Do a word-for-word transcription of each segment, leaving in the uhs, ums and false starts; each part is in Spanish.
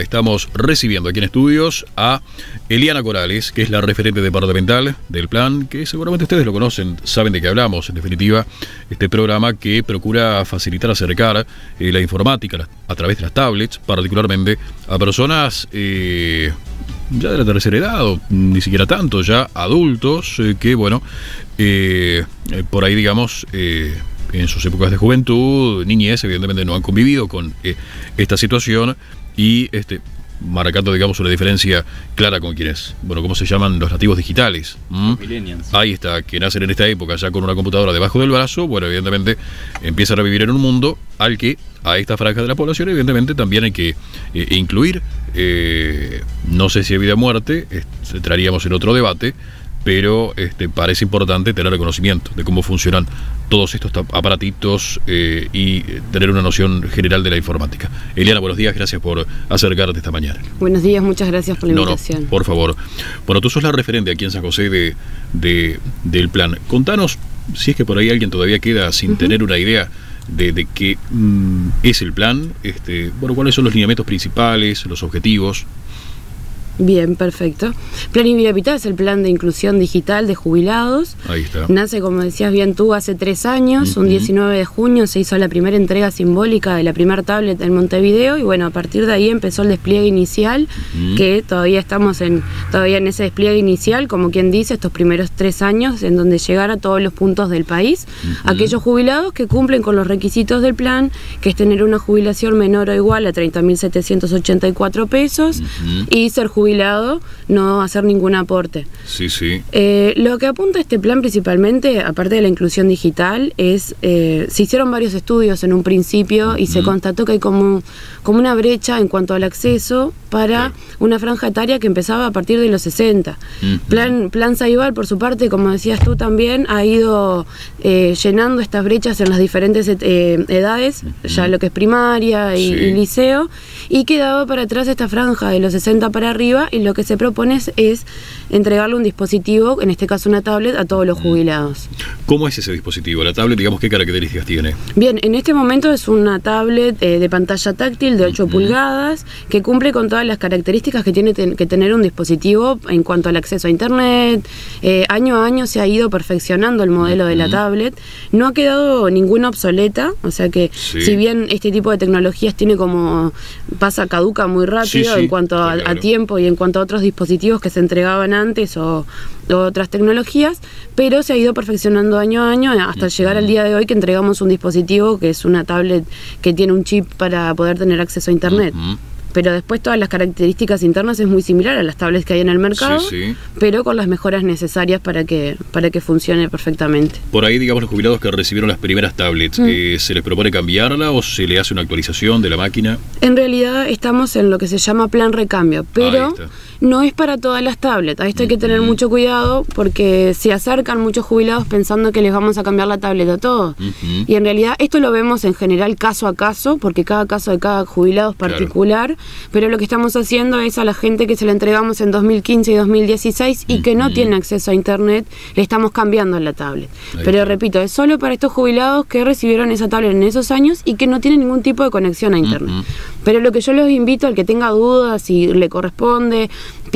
estamos recibiendo aquí en estudios a Eliana Corales, que es la referente departamental del plan, que seguramente ustedes lo conocen, saben de qué hablamos. En definitiva, este programa que procura facilitar, acercar eh, la informática a través de las tablets, particularmente a personas eh, ya de la tercera edad, o ni siquiera tanto, ya adultos, eh, que bueno, eh, eh, por ahí digamos... Eh, en sus épocas de juventud, niñez, evidentemente no han convivido con eh, esta situación y este, marcando, digamos, una diferencia clara con quienes, bueno, ¿cómo se llaman? Los nativos digitales. ¿Mm? Ahí está, que nacen en esta época ya con una computadora debajo del brazo, bueno, evidentemente empiezan a vivir en un mundo al que a esta franja de la población, evidentemente, también hay que eh, incluir, eh, no sé si a vida o muerte, eh, entraríamos en otro debate, pero este, parece importante tener conocimiento de cómo funcionan todos estos aparatitos eh, y tener una noción general de la informática. Eliana, buenos días, gracias por acercarte esta mañana. Buenos días, muchas gracias por la invitación. No, no, por favor. Bueno, tú sos la referente aquí en San José de, de, del plan. Contanos, si es que por ahí alguien todavía queda sin uh-huh. tener una idea de, de qué mm, es el plan, este, bueno, cuáles son los lineamientos principales, los objetivos. Bien, perfecto. Plan Ibirapitá es el plan de inclusión digital de jubilados. Ahí está. Nace, como decías bien tú, hace tres años. Uh-huh. Un diecinueve de junio se hizo la primera entrega simbólica de la primera tablet en Montevideo y bueno, a partir de ahí empezó el despliegue inicial, uh-huh. que todavía estamos en todavía en ese despliegue inicial, como quien dice, estos primeros tres años en donde llegar a todos los puntos del país. Uh-huh. Aquellos jubilados que cumplen con los requisitos del plan, que es tener una jubilación menor o igual a treinta mil setecientos ochenta y cuatro pesos uh-huh. y ser jubilado jubilado, no hacer ningún aporte. Sí, sí. Eh, lo que apunta este plan principalmente, aparte de la inclusión digital, es, eh, se hicieron varios estudios en un principio uh-huh. y se constató que hay como, como una brecha en cuanto al acceso para okay. una franja etaria que empezaba a partir de los sesenta. Uh-huh. Plan, plan Saibal, por su parte, como decías tú también, ha ido eh, llenando estas brechas en las diferentes eh, edades, uh-huh. ya lo que es primaria y, sí. y liceo, y quedaba para atrás esta franja de los sesenta para arriba, y lo que se propone es, es entregarle un dispositivo, en este caso una tablet, a todos los jubilados. ¿Cómo es ese dispositivo? La tablet, digamos, ¿qué características tiene? Bien, en este momento es una tablet eh, de pantalla táctil de ocho uh-huh. pulgadas, que cumple con todas las características que tiene ten, que tener un dispositivo en cuanto al acceso a internet. Eh, año a año se ha ido perfeccionando el modelo uh-huh. de la tablet. No ha quedado ninguna obsoleta, o sea que sí. si bien este tipo de tecnologías tiene como, pasa caduca muy rápido sí, sí. en cuanto a, claro. a tiempo y en cuanto a otros dispositivos que se entregaban antes o, o otras tecnologías, pero se ha ido perfeccionando año a año hasta uh-huh. llegar al día de hoy que entregamos un dispositivo que es una tablet que tiene un chip para poder tener acceso a internet. Uh-huh. Pero después todas las características internas es muy similar a las tablets que hay en el mercado, sí, sí. pero con las mejoras necesarias para que, para que funcione perfectamente. Por ahí, digamos, los jubilados que recibieron las primeras tablets, mm. eh, ¿se les propone cambiarla o se le hace una actualización de la máquina? En realidad estamos en lo que se llama plan recambio, pero no es para todas las tablets. A esto hay que tener mm-hmm. mucho cuidado porque se acercan muchos jubilados pensando que les vamos a cambiar la tablet a todos. Mm-hmm. Y en realidad esto lo vemos en general caso a caso, porque cada caso de cada jubilado es particular. Claro. Pero lo que estamos haciendo es a la gente que se la entregamos en dos mil quince y dos mil dieciséis y que no tiene acceso a internet, le estamos cambiando la tablet. Ahí Pero está. repito, es solo para estos jubilados que recibieron esa tablet en esos años y que no tienen ningún tipo de conexión a internet. Uh-huh. Pero lo que yo los invito al que tenga dudas, si le corresponde,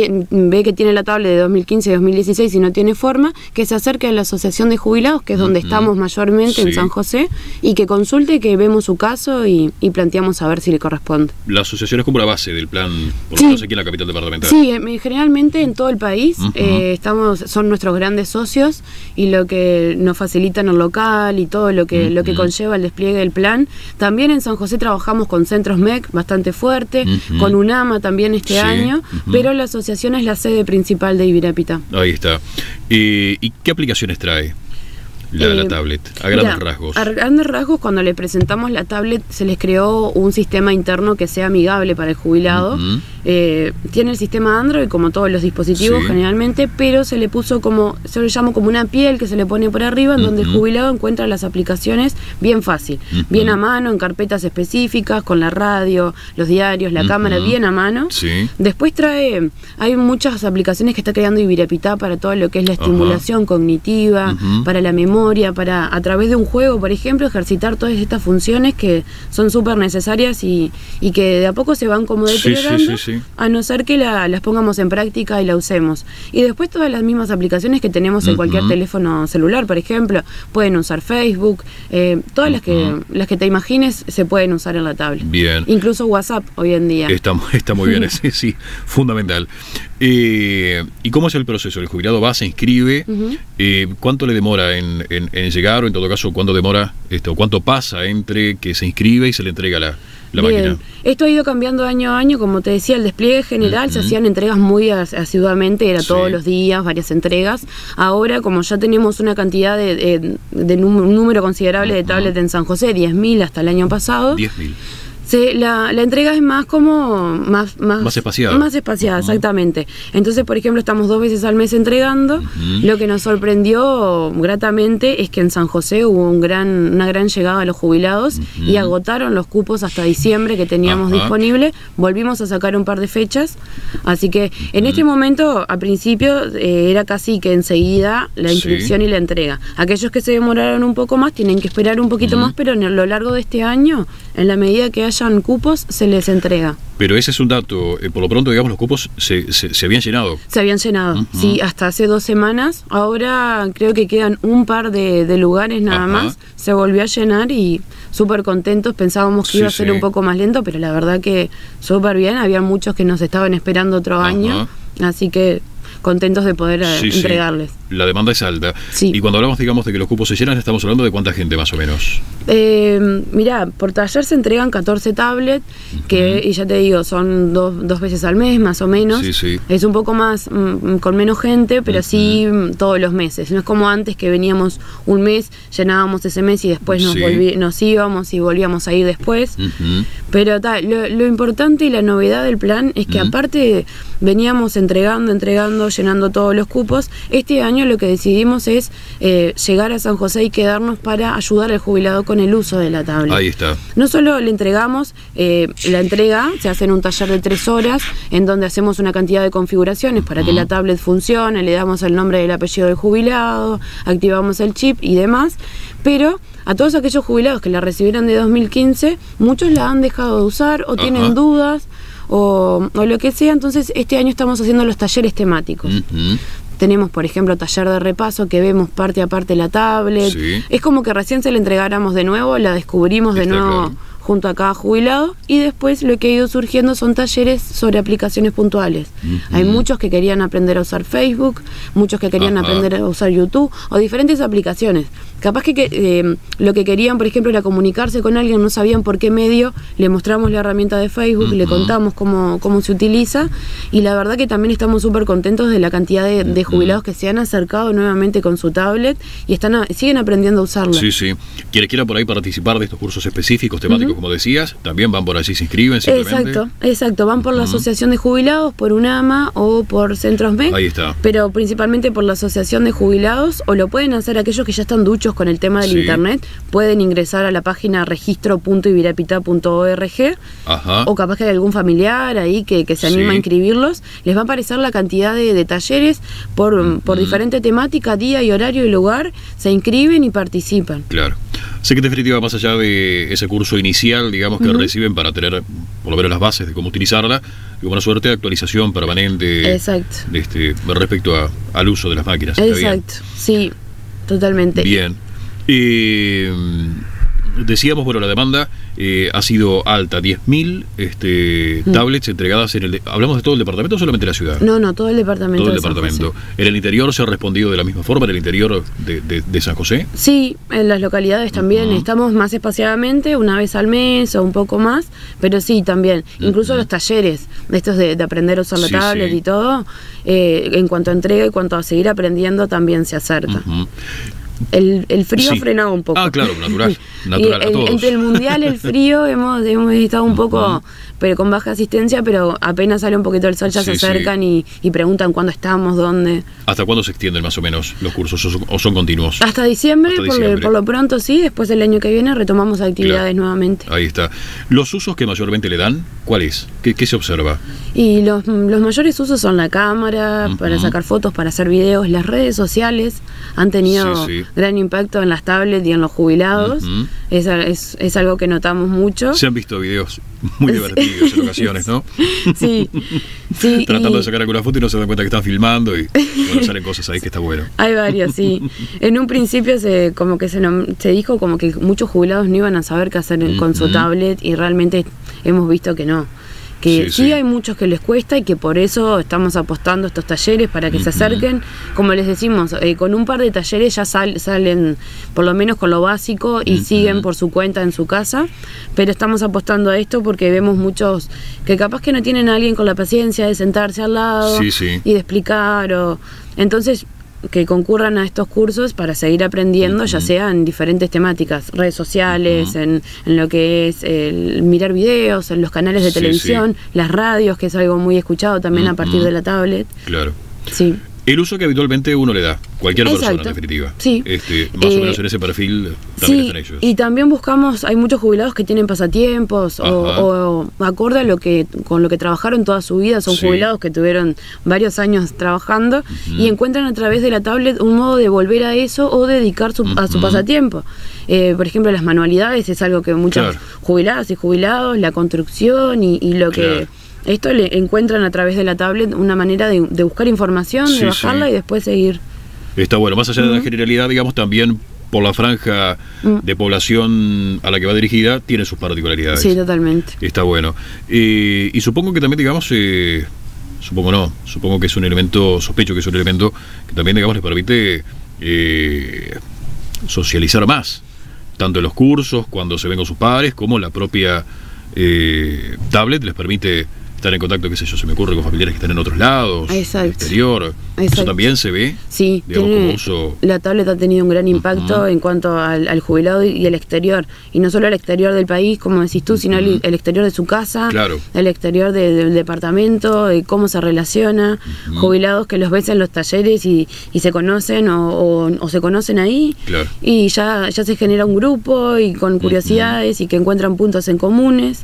ve que tiene la tablet de dos mil quince y dos mil dieciséis y no tiene forma, que se acerque a la Asociación de Jubilados, que es donde uh-huh. estamos mayormente sí. en San José, y que consulte, que vemos su caso y, y planteamos a ver si le corresponde. La asociación es como la base del plan, por lo menos sí. aquí en la capital departamental. Sí, generalmente en todo el país uh-huh. eh, estamos, son nuestros grandes socios y lo que nos facilitan el local y todo lo que, uh-huh. lo que conlleva el despliegue del plan. También en San José trabajamos con Centros M E C bastante fuerte, uh-huh. con UNAMA también este sí. año, uh-huh. pero la asociación es la sede principal de Ibirapitá. Ahí está. Eh, ¿Y qué aplicaciones trae la, eh, la tablet? A grandes mira, rasgos. A grandes rasgos, cuando le presentamos la tablet, se les creó un sistema interno que sea amigable para el jubilado. Uh-huh. Eh, tiene el sistema Android como todos los dispositivos sí. generalmente, pero se le puso como, se lo llamo como una piel que se le pone por arriba, en uh-huh. donde el jubilado encuentra las aplicaciones bien fácil, uh-huh. bien a mano, en carpetas específicas, con la radio, los diarios, la uh-huh. cámara, bien a mano. Sí. Después trae, hay muchas aplicaciones que está creando Ibirapitá para todo lo que es la estimulación uh-huh. cognitiva, uh-huh. para la memoria, memoria, para a través de un juego, por ejemplo, ejercitar todas estas funciones que son súper necesarias y, y que de a poco se van como deteriorando, sí, sí, sí, sí. a no ser que la, las pongamos en práctica y la usemos. Y después todas las mismas aplicaciones que tenemos en uh-huh. cualquier teléfono celular, por ejemplo, pueden usar Facebook, eh, todas uh-huh. las que las que te imagines se pueden usar en la tablet. Bien. Incluso WhatsApp hoy en día. Está, está muy bien, sí, sí, fundamental. Eh, ¿Y cómo es el proceso? El jubilado va, se inscribe, uh-huh. eh, ¿cuánto le demora en, en, en llegar, o en todo caso, cuánto demora esto, cuánto pasa entre que se inscribe y se le entrega la, la máquina? Esto ha ido cambiando año a año, como te decía, el despliegue general uh-huh. se hacían entregas muy asiduamente, era sí. todos los días, varias entregas. Ahora, como ya tenemos una cantidad de, de, de un número considerable uh-huh. de tablets en San José, diez mil hasta el año pasado. diez mil. Sí, la, la entrega es más como más más, más espaciada, más espaciada, uh-huh. exactamente. Entonces, por ejemplo, estamos dos veces al mes entregando. Uh-huh. Lo que nos sorprendió gratamente es que en San José hubo un gran una gran llegada a los jubilados uh-huh. y agotaron los cupos hasta diciembre que teníamos uh-huh. disponible. Volvimos a sacar un par de fechas, así que en uh-huh. este momento, a principio eh, era casi que enseguida la inscripción sí. y la entrega. Aquellos que se demoraron un poco más tienen que esperar un poquito uh-huh. más, pero a lo largo de este año, en la medida que haya cupos, se les entrega. Pero ese es un dato, eh, por lo pronto, digamos, los cupos se, se, se habían llenado. Se habían llenado, uh-huh. sí, hasta hace dos semanas. Ahora creo que quedan un par de, de lugares nada uh-huh. más. Se volvió a llenar y súper contentos. Pensábamos que sí, iba a ser sí. un poco más lento, pero la verdad que súper bien. Había muchos que nos estaban esperando otro uh-huh. año, así que contentos de poder sí, entregarles. Sí. La demanda es alta. Sí. Y cuando hablamos, digamos, de que los cupos se llenan, estamos hablando de cuánta gente más o menos. Eh, mirá, por taller se entregan catorce tablets, uh-huh. que, y ya te digo, son dos, dos veces al mes más o menos. Sí, sí. Es un poco más, mm, con menos gente, pero uh-huh. sí mm, todos los meses. No es como antes que veníamos un mes, llenábamos ese mes y después nos, sí. volví, nos íbamos y volvíamos a ir después. Uh-huh. Pero ta, lo, lo importante y la novedad del plan es que uh-huh. aparte veníamos entregando, entregando, llenando todos los cupos. Este año lo que decidimos es eh, llegar a San José y quedarnos para ayudar al jubilado con el uso de la tablet. Ahí está. No solo le entregamos, eh, la entrega se hace en un taller de tres horas en donde hacemos una cantidad de configuraciones para uh-huh. que la tablet funcione, le damos el nombre y el apellido del jubilado, activamos el chip y demás, pero a todos aquellos jubilados que la recibieron de dos mil quince, muchos la han dejado de usar o uh-huh. tienen dudas o, o lo que sea, entonces este año estamos haciendo los talleres temáticos. Uh-huh. Tenemos, por ejemplo, taller de repaso que vemos parte a parte la tablet. Sí. Es como que recién se la entregáramos de nuevo, la descubrimos de Está nuevo claro. junto a cada jubilado, y después lo que ha ido surgiendo son talleres sobre aplicaciones puntuales. Uh-huh. Hay muchos que querían aprender a usar Facebook, muchos que querían Ajá. aprender a usar YouTube o diferentes aplicaciones. Capaz que, que eh, lo que querían, por ejemplo, era comunicarse con alguien, no sabían por qué medio, le mostramos la herramienta de Facebook, uh-huh. le contamos cómo, cómo se utiliza, y la verdad que también estamos súper contentos de la cantidad de, de jubilados que se han acercado nuevamente con su tablet y están a, siguen aprendiendo a usarla. Sí, sí. Quienes quieran por ahí participar de estos cursos específicos, temáticos, uh-huh. como decías, también van por allí, se inscriben simplemente. Exacto, exacto. Van por uh-huh. la Asociación de Jubilados, por UNAMA o por Centros M E C. Ahí está. Pero principalmente por la Asociación de Jubilados, o lo pueden hacer aquellos que ya están duchos con el tema del sí. internet. Pueden ingresar a la página registro punto ibirapitá punto org. Ajá. O capaz que hay algún familiar ahí que, que se anima sí. a inscribirlos. Les va a aparecer la cantidad de, de talleres por, uh-huh. por diferente temática, día y horario y lugar. Se inscriben y participan. Claro. Sé que en definitiva, más allá de ese curso inicial, digamos, que uh-huh. reciben para tener por lo menos las bases de cómo utilizarla, y buena suerte de actualización permanente. Exacto. De este, respecto a, al uso de las máquinas. Exacto, sí, totalmente. Bien. Eh, decíamos, bueno, la demanda eh, ha sido alta, diez mil este, mm. tablets entregadas en el... De, ¿hablamos de todo el departamento o solamente la ciudad? No, no, todo el departamento. Todo el de departamento. ¿En el interior se ha respondido de la misma forma, en el interior de, de, de San José? Sí, en las localidades también. Uh-huh. Estamos más espaciadamente, una vez al mes o un poco más, pero sí, también. Incluso uh-huh. los talleres, estos de, de aprender a usar la sí, tablet sí. y todo, eh, en cuanto a entrega y cuanto a seguir aprendiendo, también se acerca. Uh-huh. El, el frío sí. ha frenado un poco. Ah, claro, natural. natural el, a todos. Entre el mundial y el frío hemos, hemos estado un poco, uh-huh. pero con baja asistencia, pero apenas sale un poquito el sol ya sí, se acercan sí. y, y preguntan cuándo estamos, dónde. ¿Hasta cuándo se extienden más o menos los cursos o son, o son continuos? Hasta diciembre, Hasta diciembre. Por, por lo pronto sí, después del año que viene retomamos actividades claro. nuevamente. Ahí está. ¿Los usos que mayormente le dan, cuál es? ¿Qué, qué se observa? Y los, los mayores usos son la cámara, uh-huh. para sacar fotos, para hacer videos, las redes sociales han tenido sí, sí. gran impacto en las tablets y en los jubilados. Uh-huh. es, es, es algo que notamos mucho. Se han visto videos muy divertidos en ocasiones, ¿no? Sí, sí. Tratando y... de sacar alguna foto y no se dan cuenta que están filmando y bueno, salen cosas ahí que está bueno. Hay varios, sí. En un principio se como que se, se dijo como que muchos jubilados no iban a saber qué hacer uh-huh. con su tablet y realmente hemos visto que no. Que sí, sí, sí hay muchos que les cuesta y que por eso estamos apostando a estos talleres para que uh-huh. se acerquen. Como les decimos, eh, con un par de talleres ya sal, salen por lo menos con lo básico y uh-huh. siguen por su cuenta en su casa, pero estamos apostando a esto porque vemos muchos que capaz que no tienen a alguien con la paciencia de sentarse al lado sí, sí. y de explicar o... Entonces que concurran a estos cursos para seguir aprendiendo, uh-huh. ya sea en diferentes temáticas, redes sociales, uh-huh. en, en lo que es el mirar videos, en los canales de sí, televisión, sí. las radios, que es algo muy escuchado también uh-huh. a partir de la tablet. Claro. Sí. El uso que habitualmente uno le da, cualquier Exacto. persona en definitiva. Sí. Este, más eh, o menos en ese perfil también sí, están ellos. Y también buscamos, hay muchos jubilados que tienen pasatiempos o, o acorde a lo que con lo que trabajaron toda su vida, son sí. jubilados que tuvieron varios años trabajando uh-huh. y encuentran a través de la tablet un modo de volver a eso o dedicar su, uh-huh. a su pasatiempo. Eh, por ejemplo, las manualidades es algo que muchos claro. jubiladas y jubilados, la construcción y, y lo claro. que... Esto le encuentran a través de la tablet una manera de, de buscar información, sí, de bajarla sí. y después seguir. Está bueno, más allá de uh-huh. la generalidad, digamos, también por la franja uh-huh. de población a la que va dirigida, tiene sus particularidades. Sí, totalmente. Está bueno. Eh, y supongo que también, digamos, eh, supongo no, supongo que es un elemento, sospecho que es un elemento que también, digamos, les permite eh, socializar más, tanto en los cursos, cuando se ven con sus padres, como la propia eh, tablet les permite estar en contacto, qué sé yo, se me ocurre con familiares que están en otros lados, Exacto. exterior. Exacto. Eso también se ve. Sí, digamos, tiene, como uso... la tablet ha tenido un gran impacto uh-huh. en cuanto al, al jubilado y el exterior. Y no solo el exterior del país, como decís tú, sino uh-huh. el, el exterior de su casa, claro. el exterior de, del departamento, de cómo se relaciona. Uh-huh. Jubilados que los ves en los talleres y, y se conocen o, o, o se conocen ahí. Claro. Y ya, ya se genera un grupo y con curiosidades uh-huh. y que encuentran puntos en comunes.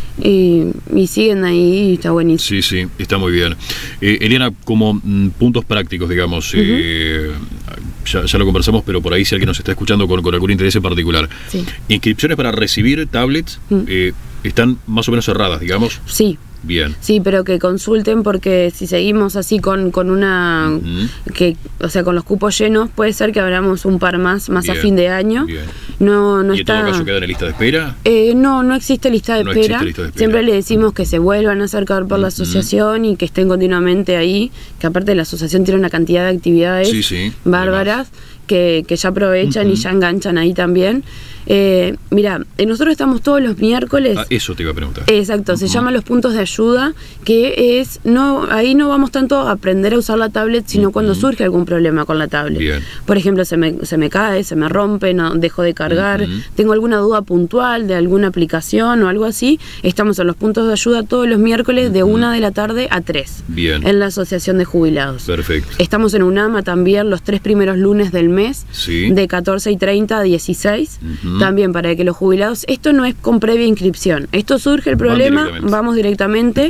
Y, y siguen ahí y está buenísimo. Sí, sí, está muy bien. Eh, Eliana, como mm, puntos prácticos, digamos, uh-huh. eh, ya, ya lo conversamos, pero por ahí si alguien nos está escuchando con, con algún interés en particular. Sí. Inscripciones para recibir tablets uh-huh. eh, están más o menos cerradas, digamos. Sí. Bien. Sí, pero que consulten porque si seguimos así con, con una uh-huh. que, o sea, con los cupos llenos, puede ser que abramos un par más más bien, a fin de año. Bien. No, no ¿Y está... en todo caso quedan en lista de espera? Eh, no, no existe lista de, no espera. existe lista de espera. Siempre le decimos que se vuelvan a acercar por uh-huh. la asociación y que estén continuamente ahí, que aparte la asociación tiene una cantidad de actividades sí, sí, bárbaras que, que ya aprovechan uh-huh. y ya enganchan ahí también. Eh, mira, eh, nosotros estamos todos los miércoles. Ah, eso te iba a preguntar. Exacto, uh-huh. se llama los puntos de ayuda, que es, no, ahí no vamos tanto a aprender a usar la tablet, sino uh-huh. cuando surge algún problema con la tablet. Bien. Por ejemplo, se me, se me cae, se me rompe, no dejo de cargar, uh-huh. tengo alguna duda puntual de alguna aplicación o algo así. Estamos en los puntos de ayuda todos los miércoles uh-huh. de una de la tarde a tres. Bien. En la Asociación de Jubilados. Perfecto. Estamos en UNAMA también los tres primeros lunes del mes, sí. de catorce y treinta a dieciséis. Uh-huh. También para que los jubilados, esto no es con previa inscripción, esto surge el problema, directamente. vamos directamente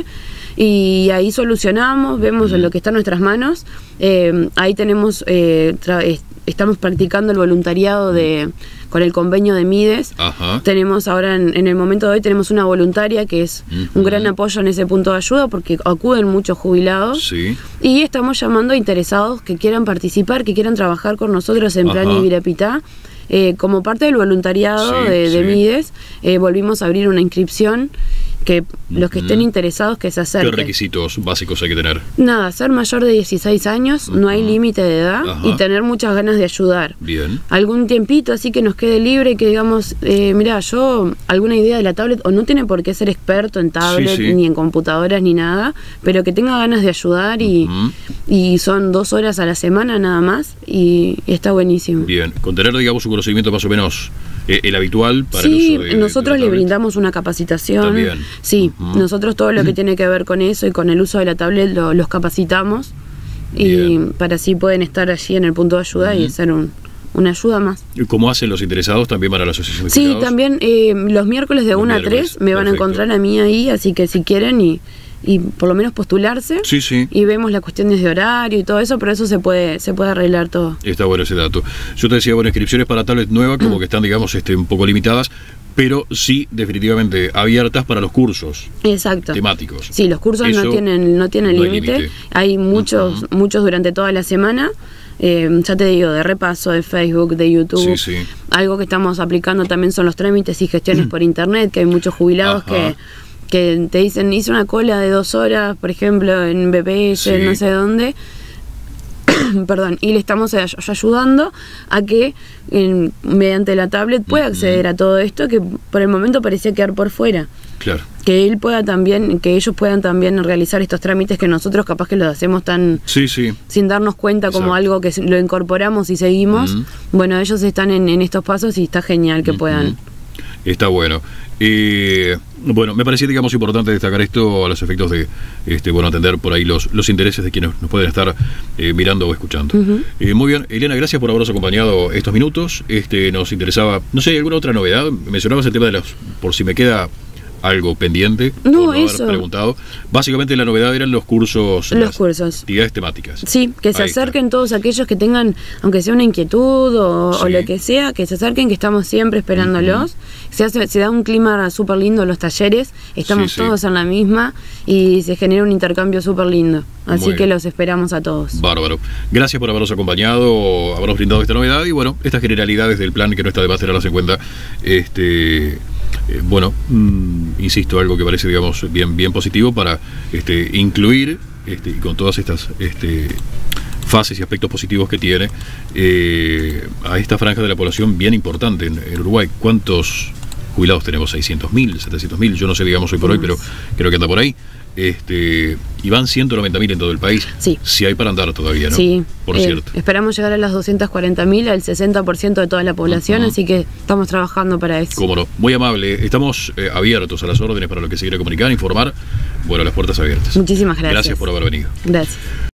y ahí solucionamos, vemos uh-huh. en lo que está en nuestras manos. Eh, ahí tenemos, eh, tra- estamos practicando el voluntariado de con el convenio de Mides. Ajá. Tenemos ahora, en, en el momento de hoy, tenemos una voluntaria que es uh-huh. un gran apoyo en ese punto de ayuda porque acuden muchos jubilados. Sí. Y estamos llamando a interesados que quieran participar, que quieran trabajar con nosotros en Plan Ibirapitá. Eh, como parte del voluntariado sí, de, de sí. Mides, eh, volvimos a abrir una inscripción que uh-huh. los que estén interesados que se acerquen. ¿Qué requisitos básicos hay que tener? Nada, ser mayor de dieciséis años, uh-huh. no hay límite de edad. Ajá. Y tener muchas ganas de ayudar. Bien. Algún tiempito así que nos quede libre, que digamos, eh, mira, yo alguna idea de la tablet, o no tiene por qué ser experto en tablet, sí, sí. ni en computadoras, ni nada, pero que tenga ganas de ayudar y, uh-huh. y son dos horas a la semana nada más y, y está buenísimo. Bien, con tener, digamos, un conocimiento más o menos eh, el habitual para sí, el uso de, nosotros de la le tablet. brindamos una capacitación. También. Sí, uh-huh. nosotros todo lo que tiene que ver con eso y con el uso de la tablet lo, los capacitamos. Bien. Y para así pueden estar allí en el punto de ayuda uh-huh. y ser un, una ayuda más. ¿Y cómo hacen los interesados también para la asociación de Sí, cuidados? también eh, los miércoles de una a tres me van a encontrar a mí ahí, así que si quieren y, y por lo menos postularse. Sí, sí. Y vemos las cuestiones de horario y todo eso, pero eso se puede se puede arreglar todo. Está bueno ese dato. Yo te decía, bueno, inscripciones para tablet nueva como que están, digamos, este, un poco limitadas, pero sí definitivamente abiertas para los cursos. Exacto. Temáticos. Sí, los cursos Eso no tienen no tienen no hay límite. límite. Hay muchos uh-huh. muchos durante toda la semana. Eh, ya te digo, de repaso, de Facebook, de YouTube. Sí, sí. Algo que estamos aplicando también son los trámites y gestiones por internet, que hay muchos jubilados que, que te dicen, hice una cola de dos horas, por ejemplo, en B P S, sí. no sé dónde. Perdón, y le estamos ay ayudando a que en, mediante la tablet pueda acceder a todo esto que por el momento parecía quedar por fuera. Claro. Que él pueda también, que ellos puedan también realizar estos trámites que nosotros capaz que los hacemos tan sí, sí. sin darnos cuenta. Exacto. Como algo que lo incorporamos y seguimos. Uh-huh. Bueno, ellos están en, en estos pasos y está genial que uh-huh. puedan. Está bueno. Eh, bueno, me parecía, digamos, importante destacar esto a los efectos de, este, bueno, atender por ahí los, los intereses de quienes nos pueden estar eh, mirando o escuchando. Uh-huh. eh, muy bien, Eliana, gracias por habernos acompañado estos minutos. Este, nos interesaba, no sé, ¿alguna otra novedad? Mencionabas el tema de los, por si me queda algo pendiente, no, por no eso. haber preguntado. Básicamente la novedad eran los cursos, los las cursos, actividades temáticas. Sí, que se ahí acerquen está. Todos aquellos que tengan, aunque sea una inquietud o, sí. o lo que sea, que se acerquen, que estamos siempre esperándolos. Uh-huh. Se hace, se da un clima súper lindo en los talleres, estamos sí, todos sí. en la misma y se genera un intercambio súper lindo. Así que los esperamos a todos. Bárbaro. Gracias por habernos acompañado, habernos brindado esta novedad y bueno, estas generalidades del plan que no está de más tenerlas en cuenta. Este... Eh, bueno, mmm, insisto, algo que parece, digamos, bien, bien positivo para este, incluir, este, y con todas estas este, fases y aspectos positivos que tiene, eh, a esta franja de la población bien importante en, en Uruguay. ¿Cuántos jubilados tenemos? ¿seiscientos mil? ¿setecientos mil? Yo no sé, digamos, hoy por hoy, pero creo que anda por ahí. Este, y van ciento noventa mil en todo el país. Sí. Si hay para andar todavía, ¿no? Sí. Por eh, cierto. Esperamos llegar a las doscientas cuarenta mil, al sesenta por ciento de toda la población, uh-huh. así que estamos trabajando para eso. Cómo no. Muy amable. Estamos eh, abiertos a las órdenes para lo que se quiera comunicar, informar. Bueno, las puertas abiertas. Muchísimas gracias. Gracias por haber venido. Gracias.